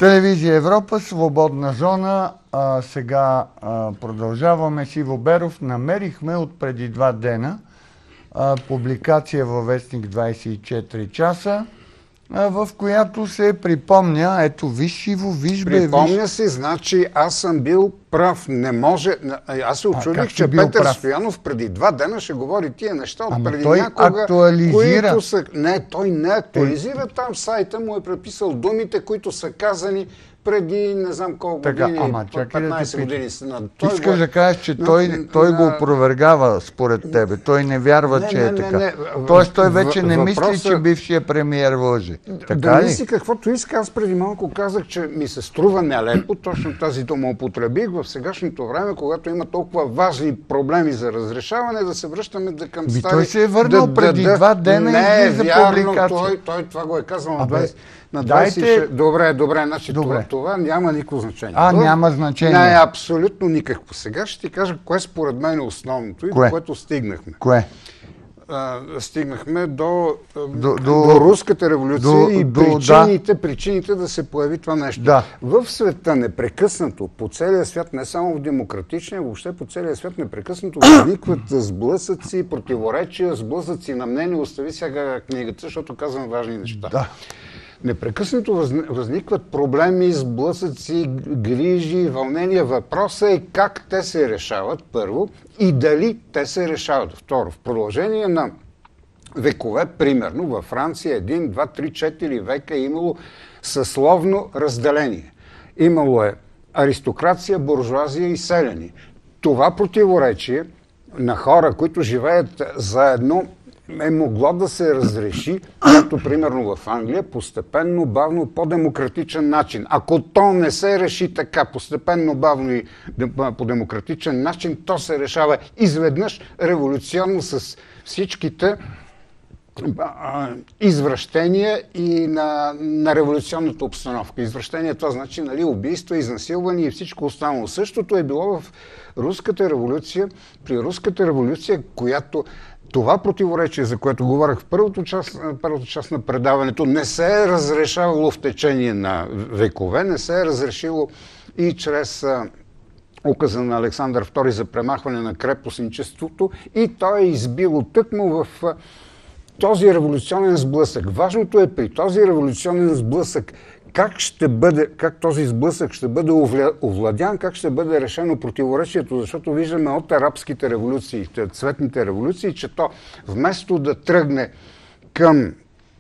Телевизия Европа, свободна зона. Сега продължаваме с Иво Беров. Намерихме от преди 2 дена публикация във вестник 24 часа, в която се припомня, ето виж Иво, виж бе, Припомня си, значи аз съм бил прав. Не може. Аз се очудих, че Петър Стоянов преди 2 дена ще говори тия неща от преди той някога, актуализира. които са... Не, той не актуализира. Там сайта му е преписал думите, които са казани преди не знам колко години, 15 години. Искаш да кажеш, че той го опровергава според тебе. Той не вярва, че е така. Тоест той вече не мисли, че бившия премиер лъже. Да мисли каквото иска. Аз преди малко казах, че ми се струва нелепо. Точно тази дума употребих в сегашното време, когато има толкова важни проблеми за разрешаване, да се връщаме към стари... Той се е върнал преди 2 дена и излиза публикация. Той това го е казал на 20... Добре, значи това няма никакво значение. Няма значение. Не, абсолютно никакво. Сега ще ти кажа кое според мен е основното и до което стигнахме. Кое? Стигнахме до руската революция и причините да се появи това нещо. Да. В света непрекъснато, по целия свят, не само в демократичния, въобще по целия свят непрекъснато възникват сблъсъци, противоречия, сблъсъци на мнение. Остави сега книгата, защото казвам важни неща. Да. Непрекъснато възникват проблеми, сблъсъци, грижи, вълнения. Въпросът е как те се решават, първо, и дали те се решават. Второ, в продължение на векове, примерно във Франция 1, 2, 3, 4 века е имало съсловно разделение. Имало е аристокрация, буржуазия и селяни. Това противоречие на хора, които живеят заедно, е могло да се разреши, както примерно в Англия, постепенно, бавно, по демократичен начин. Ако то не се реши така, постепенно, бавно и по демократичен начин, то се решава изведнъж революционно с всичките извращения и на революционната обстановка. Извращение, това значи убийства, изнасилвания и всичко останало. Същото е било в Руската революция, при Руската революция, която това противоречие, за което говорих в първата част на предаването, не се е разрешавало в течение на векове, не се е разрешило и чрез указа на Александър II за премахване на крепостничеството, и той е избило тъкмо в този революционен сблъсък. Важното е при този революционен сблъсък как този сблъсък ще бъде овладян, как ще бъде решено противоречието, защото виждаме от арабските революции, цветните революции, че то вместо да тръгне към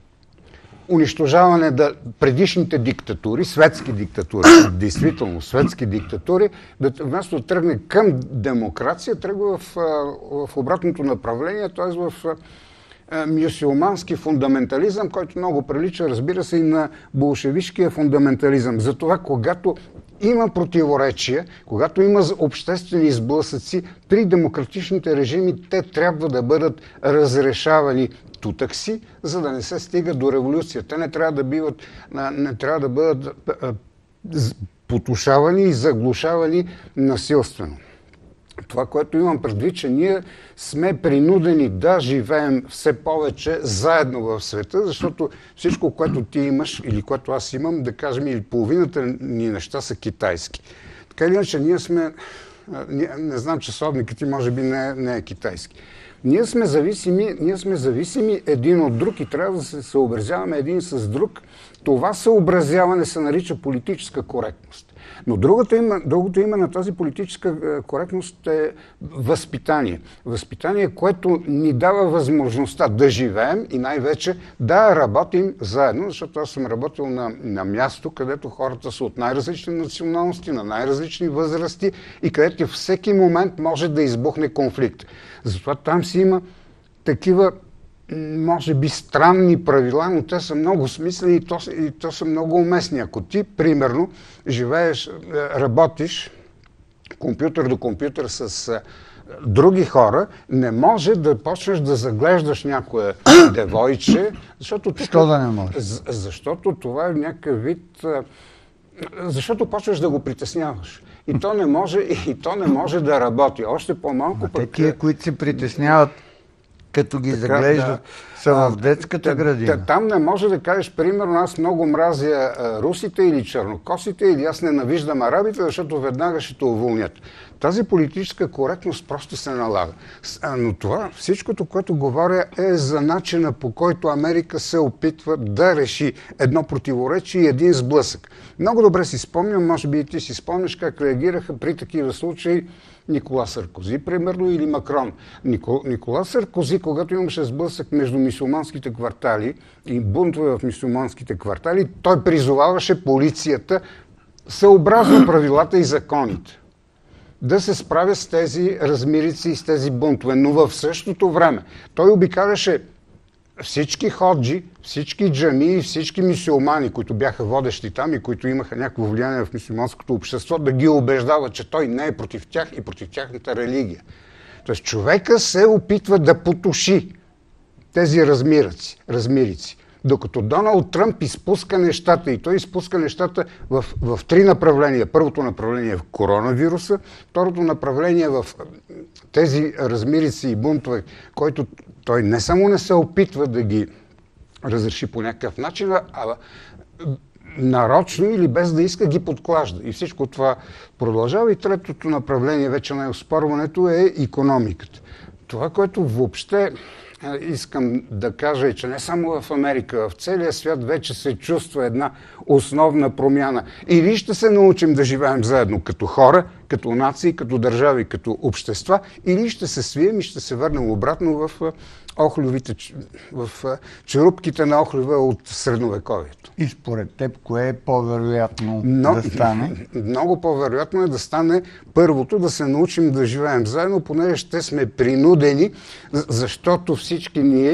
унищожаване на предишните диктатури, светски диктатури, действително светски диктатури, вместо да тръгне към демокрация, тръгва в обратното направление, т.е. в мюсюлмански фундаментализъм, който много прилича, разбира се, и на болшевишкия фундаментализъм. Затова, когато има противоречия, когато има обществени сблъсъци, при демократичните режими те трябва да бъдат разрешавани тутък си, за да не се стига до революция. Те не трябва да бъдат потушавани и заглушавани насилствено. Това, което имам предвид, че ние сме принудени да живеем все повече заедно в света, защото всичко, което ти имаш или което аз имам, да кажем, или половината ни неща са китайски. Така или иначе, не знам, часовникът ти може би не е китайски. Ние сме зависими един от друг и трябва да се съобразяваме един с друг. Това съобразяване се нарича политическа коректност. Но другото име на тази политическа коректност е възпитание. Възпитание, което ни дава възможността да живеем и най-вече да работим заедно, защото аз съм работил на място, където хората са от най-различни националности, на най-различни възрасти и където всеки момент може да избухне конфликт. Затова там си има такива, може би, странни правила, но те са много смислени и то са много уместни. Ако ти, примерно, живееш, работиш компютър до компютър с други хора, не може да почнеш да заглеждаш някое девойче, защото... Що да не може? Защото това е някакъв вид... Защото почваш да го притесняваш. И то не може да работи. Още по-малко пък... Тия, които се притесняват, като ги заглеждат, са в детската градина. Там не може да кажеш, примерно, аз много мразя русите или чернокосите, или аз ненавиждам арабите, защото веднага ще те уволнят. Тази политическа коректност просто се налага. Но това, всичкото, което говоря, е за начина, по който Америка се опитва да реши едно противоречие и един сблъсък. Много добре си спомням, може би и ти си спомняш как реагираха при такива случаи Никола Саркози, примерно, или Макрон. Никола Саркози, когато имаше сблъсък между мюсюлманските квартали и бунтове в мюсюлманските квартали, той призоваваше полицията съобразно правилата и законите да се справя с тези размирици и с тези бунтове. Но в същото време той обикаляше всички ходжи, всички джамии, всички мюсюлмани, които бяха водещи там и които имаха някакво влияние в мюсюлманското общество, да ги убеждава, че той не е против тях и против тяхната религия. Тоест човека се опитва да потуши тези размирици. Докато Доналд Тръмп изпуска нещата, и той изпуска нещата в три направления. Първото направление е в коронавируса, второто направление е в тези размирици и бунтове, който той не само не се опитва да ги разреши по някакъв начин, а нарочно или без да иска ги подклажда. И всичко това продължава. И третото направление, вече на оспорването, е икономиката. Това, което въобще искам да кажа, е, че не само в Америка, в целия свят вече се чувства една основна промяна. Или ще се научим да живеем заедно като хора, като нации, като държави, като общества, или ще се свием и ще се върнем обратно в черупките на охлюва от средновековието. И според теб, кое е по-вероятно да стане? Много по-вероятно е да стане първото, да се научим да живеем заедно, понеже ще сме принудени, защото всички ние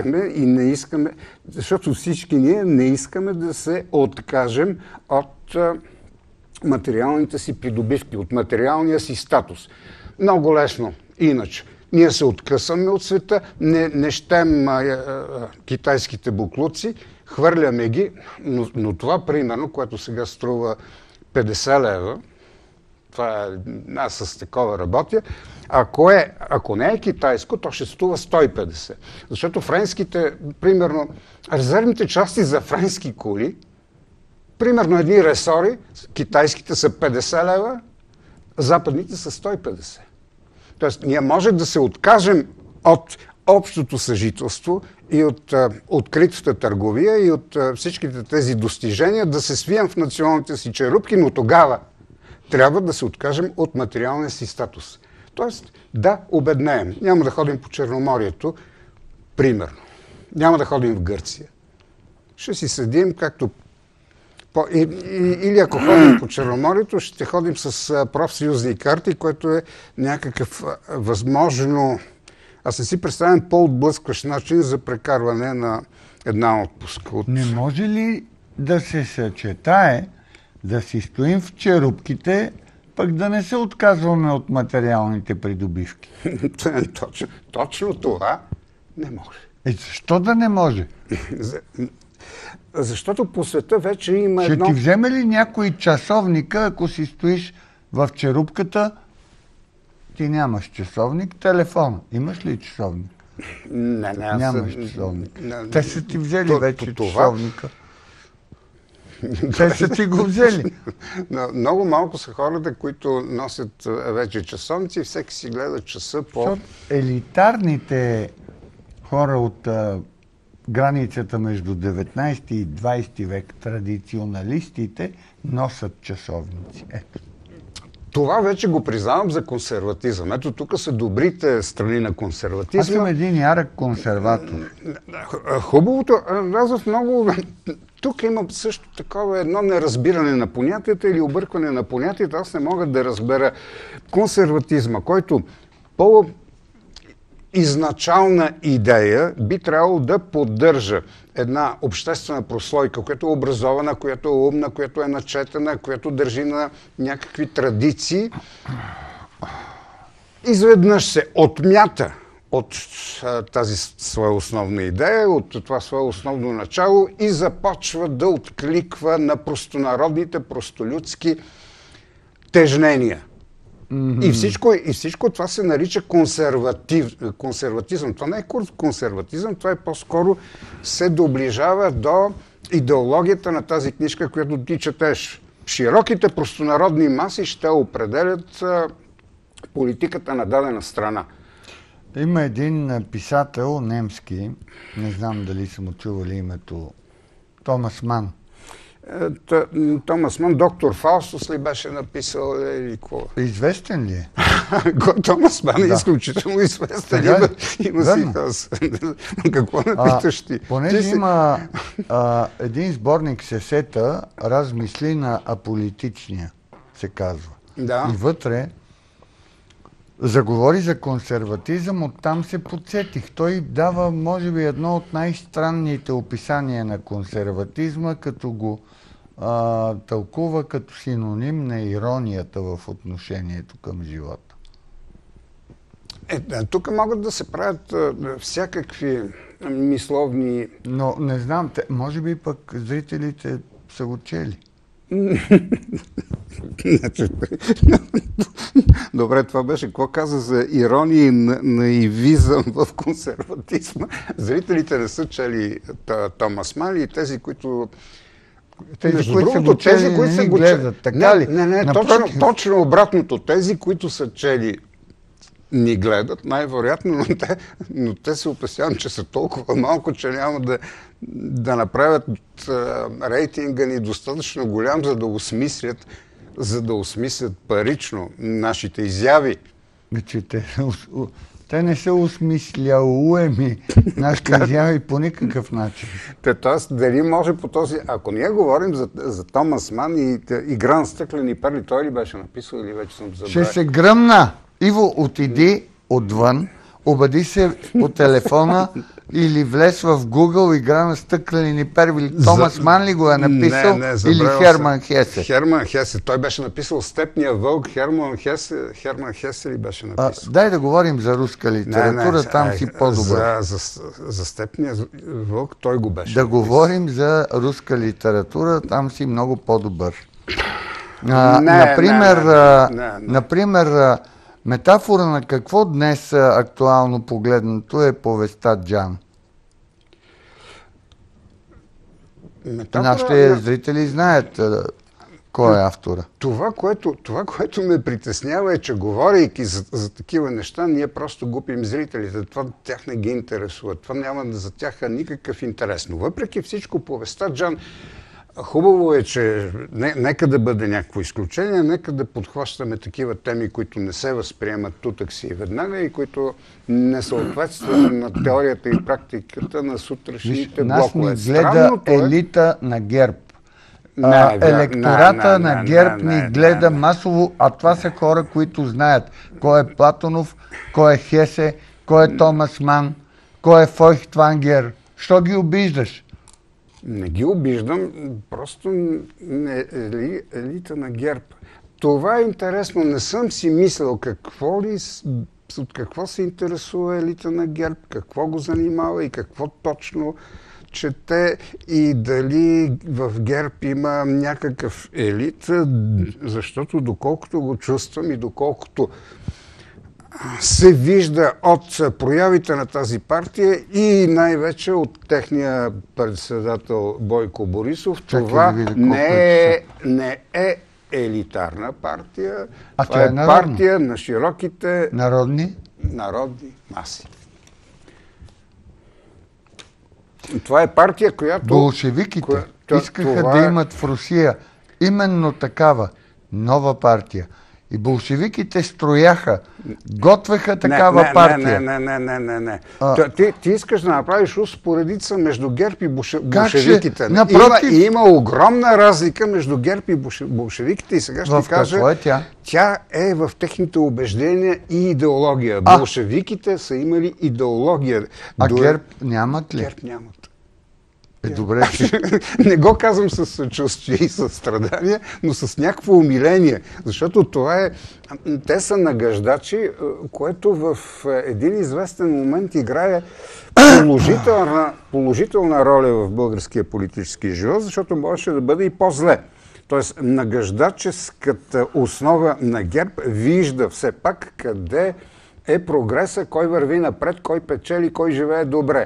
не искаме да се откажем от материалните си придобивки, от материалния си статус. Много лесно. Иначе, ние се откъсваме от света, не щем китайските буклуци, хвърляме ги, но това, примерно, което сега струва 50 лева, това аз с такова работя, ако не е китайско, то ще струва 150. Защото френските, примерно, резервните части за френски коли, примерно едни ресори, китайските са 50 лева, западните са 150. Тоест, ние можем да се откажем от общото съжителство и от откритата търговия и от всичките тези достижения, да се свием в националните си черупки, но тогава трябва да се откажем от материалния си статус. Тоест, да обеднеем. Няма да ходим по Черноморието, примерно. Няма да ходим в Гърция. Ще си седим както... Или ако ходим по Черноморието, ще ходим с профсъюзни карти, което е някакъв възможно... Аз не си представям по-отблъскващ начин за прекарване на една отпуска. Не може ли да се съчетае, да си стоим в черупките, пък да не се отказваме от материалните придобивки? Точно това не може. Защо да не може? Защото по света вече има Ще ти вземе ли някой часовника, ако си стоиш в черупката, ти нямаш часовник, телефон. Имаш ли часовник? Нямаш часовник. Те са ти взели вече часовника. Те са ти го взели. Много малко са хората, които носят вече часовници, всеки си гледа часа по... Елитарните хора от границата между 19 и 20 век, традиционалистите, носят часовници. Ето. Това вече го признавам за консерватизъм. Ето тук са добрите страни на консерватизма. Аз съм един ярък консерватор. Хубавото, аз в много... Тук има също такова едно неразбиране на понятията или объркване на понятията. Аз не мога да разбера консерватизма, който по изначална идея би трябвало да поддържа една обществена прослойка, която е образована, която е умна, която е начетена, която държи на някакви традиции. Изведнъж се отмята от тази своя основна идея, от това свое основно начало и започва да откликва на простонародните, простолюдски тежнения. И всичко това се нарича консерватизъм. Това не е консерватизъм, това е по-скоро се доближава до идеологията на тази книжка, която ти четеш. Широките простонародни маси ще определят политиката на дадена страна. Има един писател немски, не знам дали са му чували името, Томас Ман. Томас Ман, доктор Фаустус ли беше написал или какво? Известен ли е? Томас Ман е изключително известен. Има си хас. Какво ме питаш ти? Понеже има един сборник сесета, размисли на аполитичния, се казва. Да. И вътре заговори за консерватизъм, оттам се подсетих. Той дава, може би, едно от най-странните описания на консерватизма, като го тълкува като синоним на иронията в отношението към живота. Тук могат да се правят всякакви мисловни... Но не знам, може би пък зрителите са го чели. Добре, това беше. Какво каза за ирония и наивизъм в консерватизма? Зрителите не са чели Томас Ман и тези, които... Тези, които са го чели, не го гледат, така ли? Не, точно обратното. Тези, които са чели, ни гледат, най-вероятно, но те се опасявам, че са толкова малко, че няма да направят рейтинга ни достатъчно голям, за да осмислят парично нашите изяви. Те не са осмисляуеми нашите изяви по никакъв начин. Тоест, дали може по този... Ако ние говорим за Томас Ман и Игра на стъклени перли, той ли беше написал или вече съм забравил? Ще се гръмна! Иво, отиди отвън, обади се по телефона или влез в Google Игра на стъклени перли. Томас Ман ли го е написал или Херман Хесе? Херман Хесе. Той беше написал Степния вълк. Херман Хесе ли беше написал? Дай да говорим за руска литература, там си по-добър. За Степния вълк той го беше написал. Говорим за руска литература, там си много по-добър. Например, метафора на какво днес актуално погледнато е повестта Джан? Нашите зрители знаят кой е автора. Това, което ме притеснява е, че говорейки за такива неща, ние просто губим зрителите. Това тях не ги интересува. Това няма за тях никакъв интерес. Но въпреки всичко, повестта Джан, хубаво е, че нека да бъде някакво изключение, нека да подхващаме такива теми, които не се възприемат тутък си и веднага и които не съответстват на теорията и практиката на сутрешните блокове. Нас ни гледа елита на ГЕРБ. Електората на ГЕРБ ни гледа масово, а това са хора, които знаят кой е Платонов, кой е Хесе, кой е Томас Ман, кой е Фойхтвангер. Що ги обиждаш? Не ги обиждам, просто елита на ГЕРБ. Това е интересно. Не съм си мислил от какво се интересува елита на ГЕРБ, какво го занимава и какво точно чете и дали в ГЕРБ има някакъв елит, защото доколкото го чувствам и доколкото се вижда от проявите на тази партия и най-вече от техния председател Бойко Борисов, това не е елитарна партия, това е партия на широките народни маси. Това е партия, която... Болшевиките искаха да имат в Русия именно такава нова партия. И болшевиките строяха, готвеха такава партия. Не. Ти искаш да направиш успоредица между ГЕРБ и болшевиките. Има огромна разлика между ГЕРБ и болшевиките и сега ще кажа... Какво е тя? Тя е в техните убеждения и идеология. Болшевиките са имали идеология. А ГЕРБ нямат ли? ГЕРБ нямат. Добре. Не го казвам с съчувствие и със страдания, но с някакво умиление. Защото това е... Те са нагаждачи, което в един известен момент играе положителна роля в българския политически живот, защото можеше да бъде и по-зле. Тоест, нагаждаческата основа на ГЕРБ вижда все пак къде е прогреса, кой върви напред, кой печели, кой живее добре.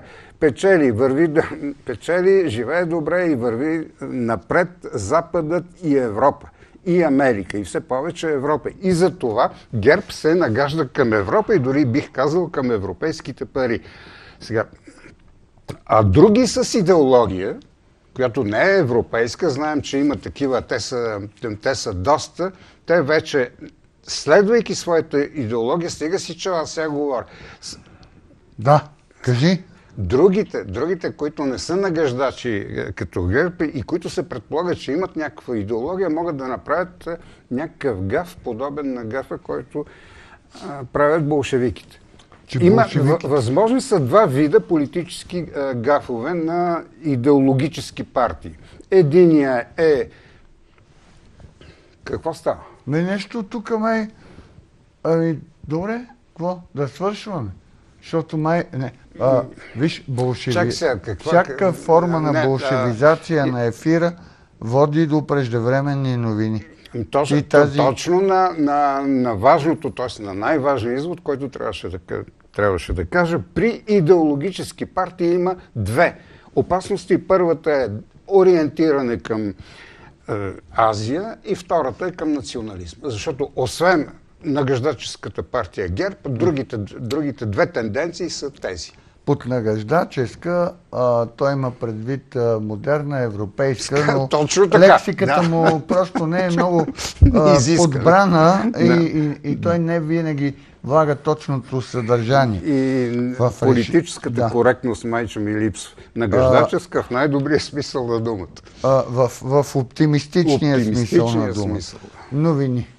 Печели, живее добре и върви напред Западът и Европа. И Америка, и все повече Европа. И за това ГЕРБ се нагажда към Европа и дори бих казал към европейските пари. Сега, а други с идеология, която не е европейска, знаем, че има такива, те са доста, те вече, следвайки своята идеология, стига си чела, сега говоря. Да, кажи. Другите, които не са нагаждачи като ГЕРБ и които се предполагат, че имат някаква идеология, могат да направят някакъв гаф, подобен на гафа, който правят болшевиките. Възможни са два вида политически гафове на идеологически партии. Единия е... Какво става? Нещо тук май... добре, какво? Да свършваме. Защото май... виж, всяка форма на болшевизация на ефира води до преждевременни новини. Точно на важното, т.е. на най-важния извод, който трябваше да кажа, при идеологически партии има две опасности. Първата е ориентиране към Азия и втората е към национализма. Защото освен нагаждаческата партия ГЕРБ, другите две тенденции са тези. Под нагаждаческа той има предвид модерна, европейска, но лексиката му просто не е много подбрана и той не винаги влага точното съдържание. И политическата коректност майче ми липсва. Нагаждаческа в най-добрия смисъл на думата. В оптимистичния смисъл на думата. Новини.